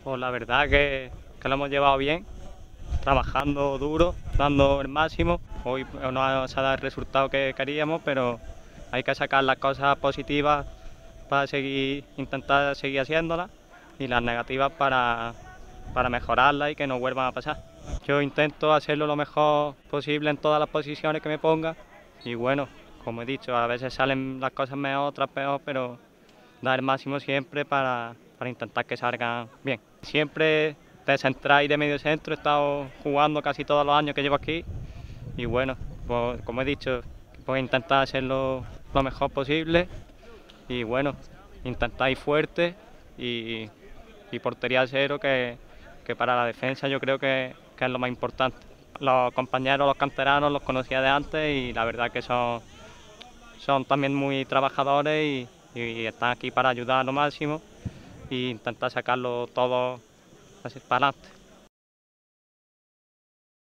Pues la verdad que lo hemos llevado bien, trabajando duro, dando el máximo. Hoy no se ha dado el resultado que queríamos, pero hay que sacar las cosas positivas para seguir, intentar seguir haciéndolas y las negativas para mejorarlas y que no vuelvan a pasar. Yo intento hacerlo lo mejor posible en todas las posiciones que me ponga y bueno, como he dicho, a veces salen las cosas mejor, otras peor, pero dar el máximo siempre para intentar que salgan bien. Siempre de central y de medio centro he estado jugando casi todos los años que llevo aquí y bueno, pues, como he dicho, pues intentar hacerlo lo mejor posible y bueno, intentar ir fuerte y, y portería cero que para la defensa yo creo que es lo más importante. Los compañeros, los canteranos los conocía de antes y la verdad que son también muy trabajadores y están aquí para ayudar a lo máximo e intentar sacarlo todo así para adelante.